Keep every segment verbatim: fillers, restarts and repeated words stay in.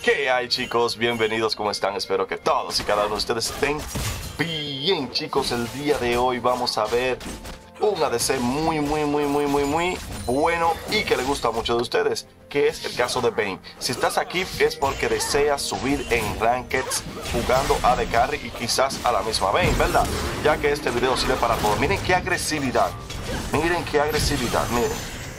¿Qué hay, chicos? Bienvenidos, ¿cómo están? Espero que todos y cada uno de ustedes estén bien, chicos. El día de hoy vamos a ver un A D C muy, muy, muy, muy, muy, muy bueno y que le gusta a muchos de ustedes, que es el caso de Vayne. Si estás aquí es porque deseas subir en Rankeds jugando A D Carry y quizás a la misma Vayne, ¿verdad? Ya que este video sirve para todo. Miren qué agresividad. Miren qué agresividad, miren.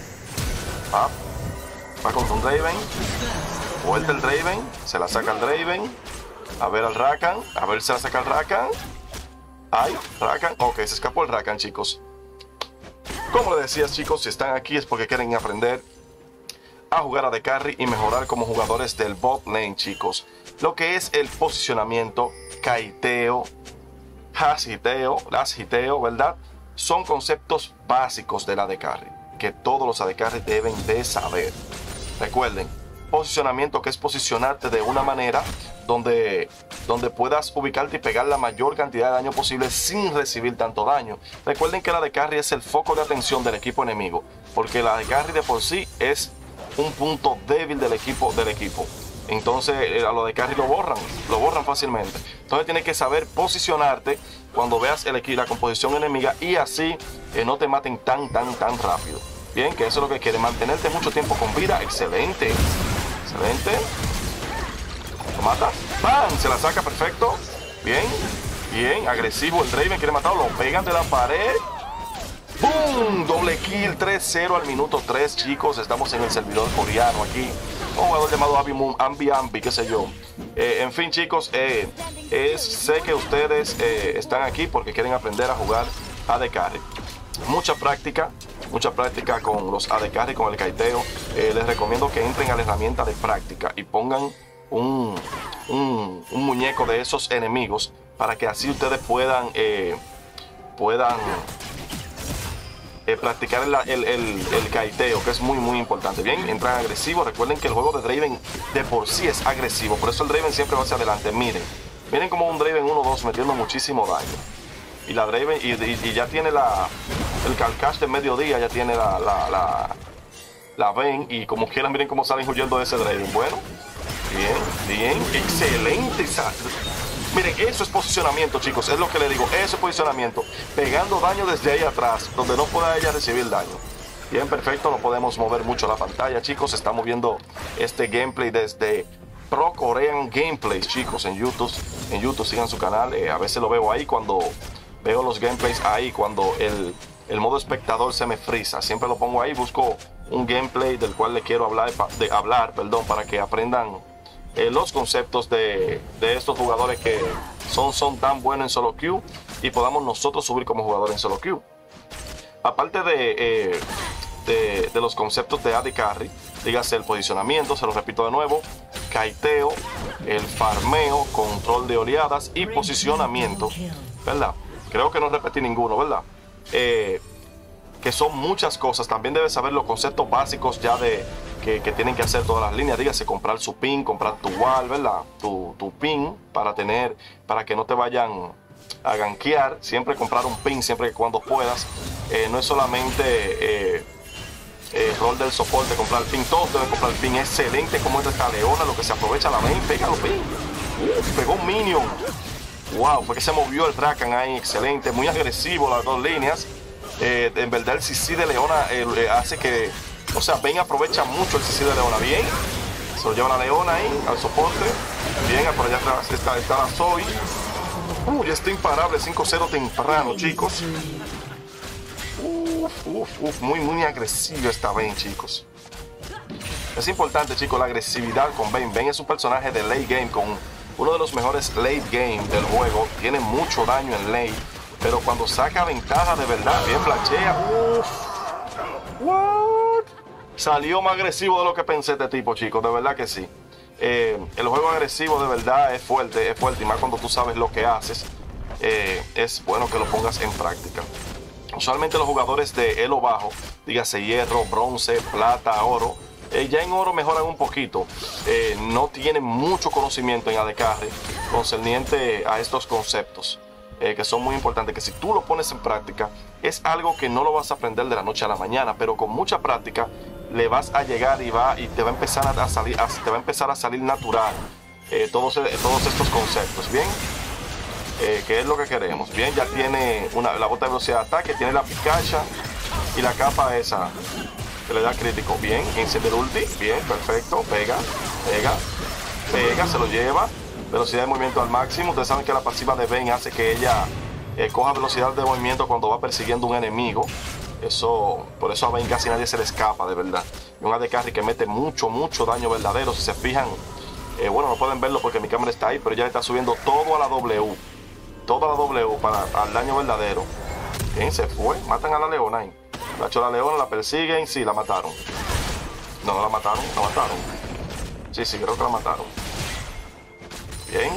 Ah, va contra un Draven. Vuelta el Draven, se la saca el Draven. A ver al Rakan, a ver si se la saca el Rakan. Ay, Rakan, ok, se escapó el Rakan, chicos. Como les decía, chicos, si están aquí es porque quieren aprender a jugar A D Carry y mejorar como jugadores del bot lane, chicos. Lo que es el posicionamiento, kiteo, hashiteo, lashiteo, ¿verdad? Son conceptos básicos del A D Carry que todos los A D Carry deben de saber. Recuerden, posicionamiento, que es posicionarte de una manera donde, donde puedas ubicarte y pegar la mayor cantidad de daño posible sin recibir tanto daño. Recuerden que el A D Carry es el foco de atención del equipo enemigo, porque el A D Carry de por sí es un punto débil del equipo, del equipo. Entonces a lo de carry lo borran, lo borran fácilmente. Entonces tienes que saber posicionarte cuando veas el equipo, la composición enemiga, y así eh, no te maten tan, tan, tan rápido. Bien, que eso es lo que quiere, mantenerte mucho tiempo con vida. Excelente, excelente. Lo mata, ¡pam! Se la saca, perfecto. Bien, bien, agresivo el Draven, quiere matarlo, lo pegan de la pared. ¡Boom! Doble kill, tres cero al minuto tres, chicos. Estamos en el servidor coreano aquí. Un jugador llamado Ambi Ambi, Ambi qué sé yo. Eh, en fin, chicos, eh, es, sé que ustedes eh, están aquí porque quieren aprender a jugar A D Carry. Mucha práctica, mucha práctica con los A D Carry, con el kiteo. Eh, les recomiendo que entren a la herramienta de práctica y pongan un, un, un muñeco de esos enemigos para que así ustedes puedan, eh, puedan Eh, practicar el, el, el, el kiteo, que es muy muy importante. Bien, entran agresivos. Recuerden que el juego de Draven de por sí es agresivo, por eso el Draven siempre va hacia adelante. Miren, miren como un Draven uno dos metiendo muchísimo daño. Y la Draven, y, y, y ya tiene la el Calcash de mediodía, ya tiene la la, la, la Vayne, y como quieran, miren cómo salen huyendo de ese Draven. Bueno, bien, bien, excelente. Miren, eso es posicionamiento, chicos, es lo que les digo, eso es posicionamiento, pegando daño desde ahí atrás, donde no pueda ella recibir daño. Bien, perfecto, no podemos mover mucho la pantalla, chicos. Estamos viendo este gameplay desde Pro Korean Gameplays, chicos, en YouTube, en YouTube sigan su canal. Eh, a veces lo veo ahí cuando veo los gameplays ahí, cuando el, el modo espectador se me frisa, siempre lo pongo ahí, busco un gameplay del cual le quiero hablar, de hablar, perdón, para que aprendan Eh, los conceptos de, de estos jugadores que son, son tan buenos en solo queue y podamos nosotros subir como jugadores en solo queue. Aparte de, eh, de, de los conceptos de A D Carry, dígase el posicionamiento, se lo repito de nuevo, kiteo, el farmeo, control de oleadas y posicionamiento, ¿verdad? Creo que no repetí ninguno, ¿verdad? Eh, que son muchas cosas. También debes saber los conceptos básicos ya de que, que tienen que hacer todas las líneas. Dígase comprar su pin, comprar tu wall, ¿verdad? Tu, tu pin para tener, para que no te vayan a gankear. Siempre comprar un pin, siempre que cuando puedas. Eh, no es solamente eh, eh, rol del soporte comprar el pin, todos deben comprar el pin. Excelente como esta leona, lo que se aprovecha la main, pega los pin. Uf, pegó un minion. Wow, fue que se movió el Rakan ahí, excelente, muy agresivo las dos líneas. Eh, en verdad el C C de Leona eh, hace que, o sea, Vayne aprovecha mucho el C C de Leona. Bien, se lo lleva la Leona ahí al soporte. Bien, por allá atrás está, está la Zoe. Uh, ya está imparable, cinco cero temprano, chicos. Uf, uf, uf, muy, muy agresivo esta Vayne, chicos. Es importante, chicos, la agresividad con Vayne. Vayne es un personaje de late game, con uno de los mejores late game del juego. Tiene mucho daño en late, pero cuando saca ventaja de verdad, bien flashea. Uff. What? Salió más agresivo de lo que pensé este tipo, chicos. De verdad que sí. Eh, el juego agresivo de verdad es fuerte, es fuerte. Y más cuando tú sabes lo que haces. Eh, es bueno que lo pongas en práctica. Usualmente los jugadores de elo bajo, dígase hierro, bronce, plata, oro, eh, ya en oro mejoran un poquito. Eh, no tienen mucho conocimiento en A D Carry concerniente a estos conceptos. Eh, que son muy importantes, que si tú lo pones en práctica, es algo que no lo vas a aprender de la noche a la mañana, pero con mucha práctica le vas a llegar y va y te va a empezar a salir, a, te va a empezar a salir natural eh, todos, todos estos conceptos, bien. Eh, que es lo que queremos. Bien, ya tiene una, la bota de velocidad de ataque, tiene la picacha y la capa esa que le da crítico. Bien, enciende el ulti, bien, perfecto, pega, pega, pega, se lo lleva, velocidad de movimiento al máximo. Ustedes saben que la pasiva de Vayne hace que ella eh, coja velocidad de movimiento cuando va persiguiendo un enemigo. Eso, por eso a Vayne casi nadie se le escapa, de verdad. Y un A D Carry que mete mucho, mucho daño verdadero. Si se fijan, eh, bueno, no pueden verlo porque mi cámara está ahí, pero ya está subiendo todo a la W. Toda la W para al daño verdadero. Bien, se fue. Matan a la leona ahí. La hecho la leona, la persiguen. Sí, la mataron. No, no la mataron. La mataron. Sí, sí, creo que la mataron. Bien.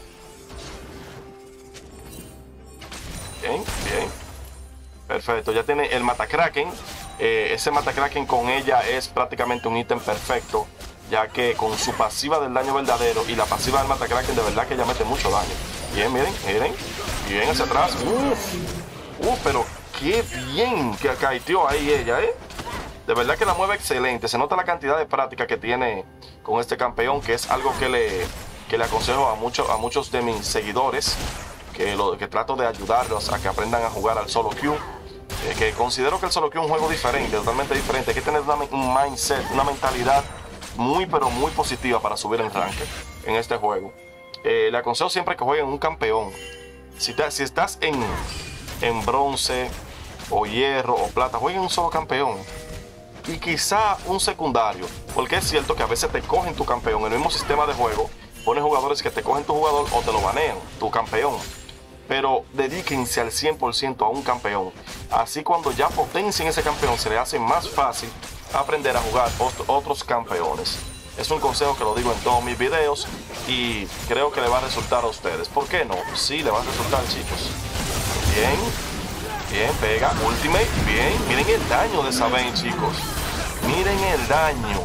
Bien, bien. Perfecto. Ya tiene el Matakraken. Eh, ese Matakraken con ella es prácticamente un ítem perfecto, ya que con su pasiva del daño verdadero y la pasiva del Matakraken, de verdad que ella mete mucho daño. Bien, miren, miren. Bien hacia atrás. Uf, uf, pero qué bien que caiteó ahí ella, ¿eh? De verdad que la mueve excelente. Se nota la cantidad de práctica que tiene con este campeón, que es algo que le, que le aconsejo a, mucho, a muchos de mis seguidores, que, lo, que trato de ayudarlos a que aprendan a jugar al solo queue. Eh, que considero que el solo queue es un juego diferente, totalmente diferente. Hay que tener una, un mindset, una mentalidad muy, pero muy positiva para subir en ranking en este juego. Eh, le aconsejo siempre que jueguen un campeón. Si, te, si estás en, en bronce o hierro o plata, jueguen un solo campeón y quizá un secundario, porque es cierto que a veces te cogen tu campeón. En el mismo sistema de juego ponen jugadores que te cogen tu jugador o te lo banean, tu campeón. Pero dedíquense al cien por ciento a un campeón. Así cuando ya potencien ese campeón, se le hace más fácil aprender a jugar otros campeones. Es un consejo que lo digo en todos mis videos y creo que le va a resultar a ustedes. ¿Por qué no? Sí, le va a resultar, chicos. Bien, bien, pega, ultimate, bien. Miren el daño de esa Vayne, chicos. Miren el daño.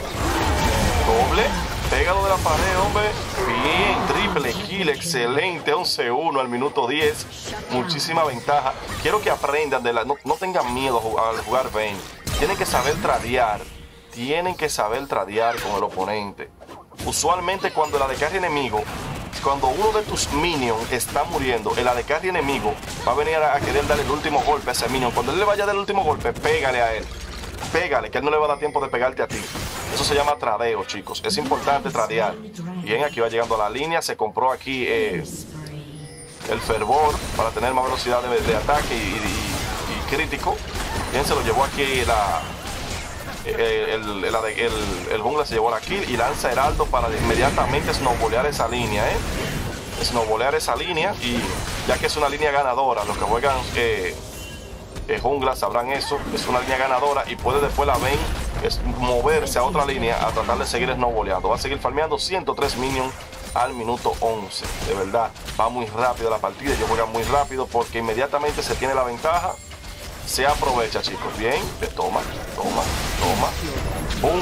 Doble, pégalo de la pared, hombre. Bien, triple kill, excelente. once uno al minuto diez. Muchísima ventaja. Quiero que aprendan de la... No, no tengan miedo al jugar Vayne. Tienen que saber tradear. Tienen que saber tradear con el oponente. Usualmente cuando el A D Carry enemigo, cuando uno de tus minions está muriendo, el A D Carry enemigo va a venir a querer darle el último golpe a ese minion. Cuando él le vaya a dar el último golpe, pégale a él. Pégale, que él no le va a dar tiempo de pegarte a ti. Eso se llama tradeo, chicos. Es importante tradear. Bien, aquí va llegando a la línea. Se compró aquí eh, el fervor para tener más velocidad de, de ataque y, y, y crítico. Bien, se lo llevó aquí la... El, el, el, el, el jungla se llevó la kill y lanza heraldo para inmediatamente snowbolear esa línea, ¿eh? Snowbolear esa línea, y ya que es una línea ganadora, los que juegan eh, eh, jungla sabrán eso, es una línea ganadora y puede después la Vayne es moverse a otra línea a tratar de seguir snowboleando. Va a seguir farmeando ciento tres minions al minuto once. De verdad, va muy rápido la partida, ellos juegan muy rápido porque inmediatamente se tiene la ventaja. Se aprovecha, chicos. Bien, toma, toma, toma. ¡Bum!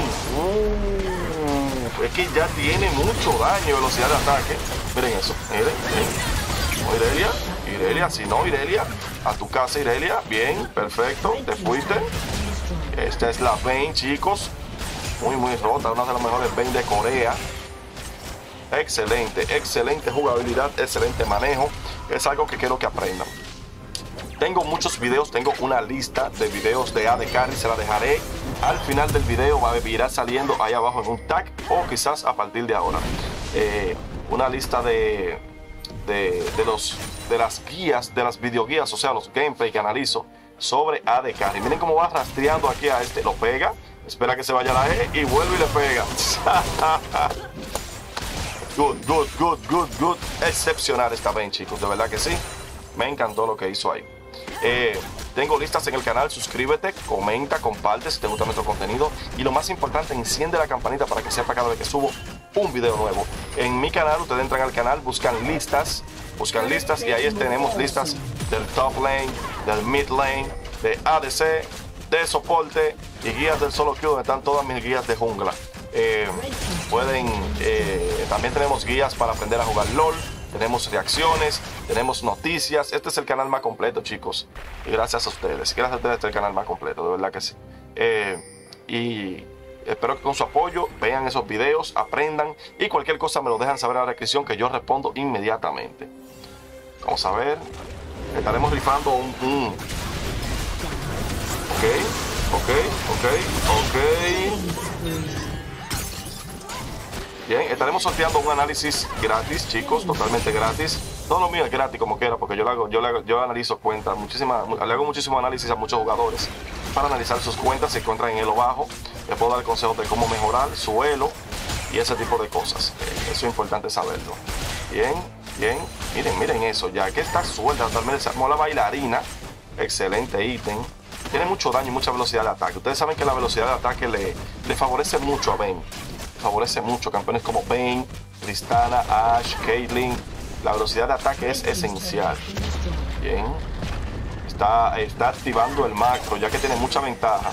Uh, es que ya tiene mucho daño, velocidad de ataque. Miren eso, miren, miren. No, Irelia, Irelia, si no, Irelia. A tu casa, Irelia. Bien, perfecto, te fuiste. Esta es la Vayne, chicos. Muy, muy rota, una de las mejores Vayne de Corea. Excelente, excelente jugabilidad, excelente manejo. Es algo que quiero que aprendan. Tengo muchos videos, tengo una lista de videos de A D Carry, se la dejaré al final del video, va a irá saliendo ahí abajo en un tag o quizás a partir de ahora. Eh, una lista de, de, de, los, de las guías, de las videoguías, o sea, los gameplay que analizo sobre A D Carry. Miren cómo va rastreando aquí a este, lo pega, espera que se vaya la E y vuelve y le pega. Good, good, good, good, good. Excepcional esta Vayne, chicos, de verdad que sí. Me encantó lo que hizo ahí. Eh, tengo listas en el canal, suscríbete, comenta, comparte si te gusta nuestro contenido y lo más importante, enciende la campanita para que sepa cada vez que subo un video nuevo. En mi canal, ustedes entran al canal, buscan listas, buscan listas y ahí tenemos listas del top lane, del mid lane, de A D C, de soporte y guías del solo queue donde están todas mis guías de jungla. Eh, pueden, eh, también tenemos guías para aprender a jugar LOL. Tenemos reacciones, tenemos noticias. Este es el canal más completo, chicos. Y gracias a ustedes. Gracias a ustedes, este es el canal más completo, de verdad que sí. Eh, Y espero que con su apoyo vean esos videos, aprendan y cualquier cosa me lo dejan saber en la descripción que yo respondo inmediatamente. Vamos a ver. Estaremos rifando un... un... Ok, ok, ok, ok. Bien, estaremos sorteando un análisis gratis, chicos, totalmente gratis. Todo lo mío es gratis como quiera, porque yo le hago, yo le hago, yo analizo cuentas, muchísima, le hago muchísimo análisis a muchos jugadores para analizar sus cuentas, si encuentran en elo bajo. Les puedo dar consejos de cómo mejorar su elo y ese tipo de cosas. Eso es importante saberlo. Bien, bien, miren, miren eso, ya que está suelta, totalmente se armó la bailarina. Excelente ítem. Tiene mucho daño y mucha velocidad de ataque. Ustedes saben que la velocidad de ataque le, le favorece mucho a Vayne. Favorece mucho campeones como Vayne, Tristana, Ashe, Caitlyn. La velocidad de ataque es esencial. Bien. Está, está activando el macro, ya que tiene mucha ventaja.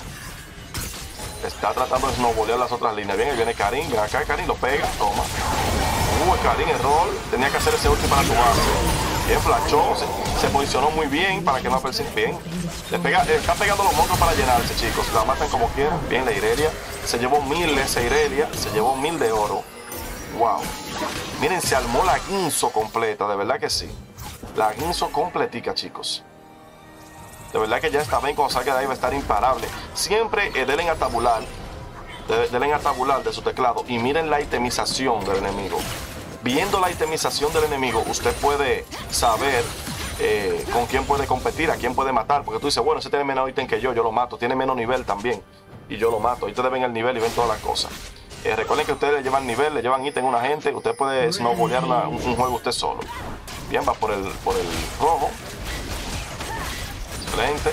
Está tratando de snowballear las otras líneas. Bien, ahí viene Karim. Ven acá, Karim, lo pega. Toma. Uh, Karim, error. Tenía que hacer ese ulti para tu base. Bien, flashó. Se, se posicionó muy bien para que no persiga. Bien. Le pega, eh, está pegando los monstruos para llenarse, chicos. La matan como quieran. Bien, la Irelia. Se llevó mil esa Irelia. Se llevó mil de oro. Wow. Miren, se armó la Guinsoo completa. De verdad que sí. La Guinsoo completica, chicos. De verdad que ya está bien, cuando salga de ahí va a estar imparable. Siempre eh, denle a tabular, de, denle a tabular de su teclado y miren la itemización del enemigo. Viendo la itemización del enemigo, usted puede saber eh, con quién puede competir, a quién puede matar. Porque tú dices, bueno, ese tiene menos ítem que yo, yo lo mato. Tiene menos nivel también y yo lo mato. Y ustedes ven el nivel y ven todas las cosas. Eh, recuerden que ustedes le llevan nivel, le llevan ítem a una gente. Usted puede snowballear una, un, un juego usted solo. Bien, va por el, por el rojo. Excelente.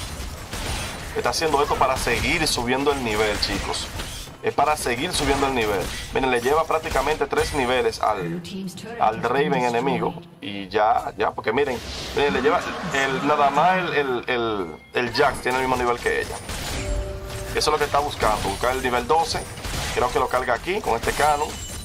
Está haciendo esto para seguir subiendo el nivel, chicos. Es para seguir subiendo el nivel. Miren, le lleva prácticamente tres niveles al, al Draven enemigo. Y ya, ya, porque miren, miren le lleva el, nada más el, el, el, el Jax tiene el mismo nivel que ella. Eso es lo que está buscando. Buscar el nivel doce. Creo que lo carga aquí con este canon.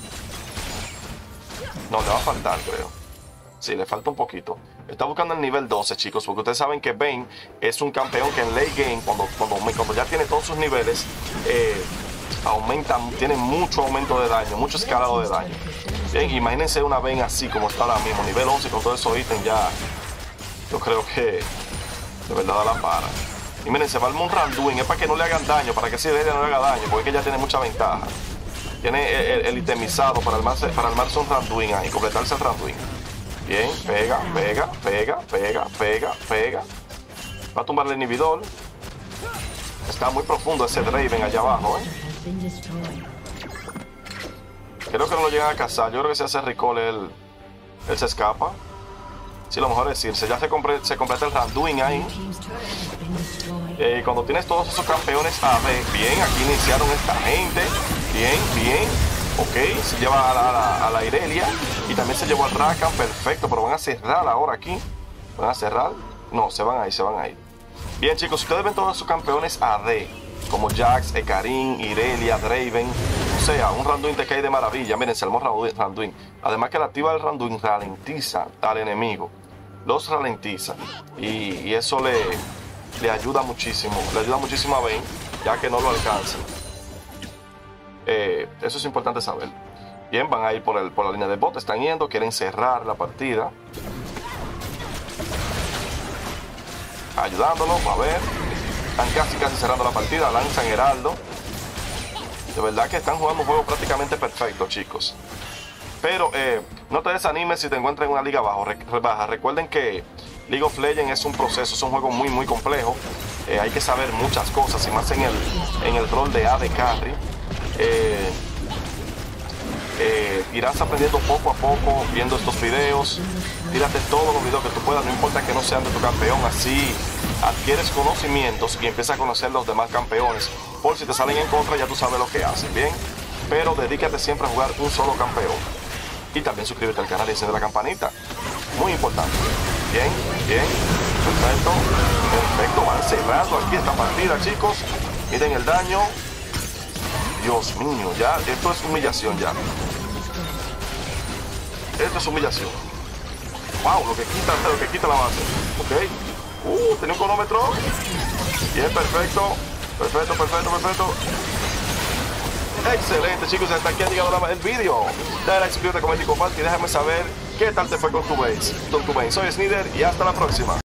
No, le va a faltar, creo. Sí, le falta un poquito. Está buscando el nivel doce, chicos, porque ustedes saben que Vayne es un campeón que en late game, cuando, cuando, cuando ya tiene todos sus niveles, eh, aumenta, tiene mucho aumento de daño, mucho escalado de daño. Bien, imagínense una Vayne así como está ahora mismo, nivel once, con todos esos ítems ya, yo creo que de verdad da la para. Y miren, se va el Randuin, es para que no le hagan daño, para que si de ella no le haga daño, porque ella tiene mucha ventaja. Tiene el, el, el itemizado para armarse, para armarse un Randuin ahí, completarse el Randuin. Bien, pega, pega, pega, pega, pega, pega. Va a tumbar el inhibidor. Está muy profundo ese Draven allá abajo, ¿eh? Creo que no lo llegan a cazar. Yo creo que si hace recall él, él se escapa. Sí, lo mejor es irse. Ya se, compre, se completa el Randuin ahí. Eh, cuando tienes todos esos campeones A D, bien, aquí iniciaron esta gente. Bien, bien. Ok, se lleva a la, a la, a la Irelia y también se llevó al Rakan, perfecto, pero van a cerrar ahora aquí. ¿Van a cerrar? No, se van ahí, se van ahí. Bien, chicos, ustedes ven todos sus campeones A D, como Jax, Karim, Irelia, Draven. O sea, un Randuin te cae de maravilla. Miren, se armó Randuin. Además que la activa del Randuin ralentiza al enemigo. Los ralentiza. Y, y eso le, le ayuda muchísimo. Le ayuda muchísimo a Vayne, ya que no lo alcanza. Eh, eso es importante saber. Bien, van a ir por, el, por la línea de bot. Están yendo, quieren cerrar la partida. Ayudándolo, a ver. Están casi casi cerrando la partida. Lanzan Heraldo. De verdad que están jugando un juego prácticamente perfecto, chicos. Pero eh, no te desanimes si te encuentras en una liga bajo, re, baja. Recuerden que League of Legends es un proceso, es un juego muy muy complejo. Eh, hay que saber muchas cosas, y más en el, en el rol de A D Carry. Eh, eh, irás aprendiendo poco a poco viendo estos videos. Tírate todos los videos que tú puedas, no importa que no sean de tu campeón. Así adquieres conocimientos y empiezas a conocer los demás campeones. Por si te salen en contra, ya tú sabes lo que hacen, bien. Pero dedícate siempre a jugar un solo campeón. Y también suscríbete al canal y encender la campanita. Muy importante. Bien, bien. Perfecto. Perfecto. Van cerrando aquí esta partida, chicos. Miren el daño. Dios mío, ya, esto es humillación ya. Esto es humillación. Wow, lo que quita, lo que quita la base. Ok. Uh, tenía un cronómetro. Bien, perfecto. Perfecto, perfecto, perfecto. Excelente, chicos, hasta aquí ha llegado la- el vídeo. Dale like, suscríbete, comenta y comparte y déjame saber qué tal te fue con tu base. Con tu base. Soy Snider y hasta la próxima.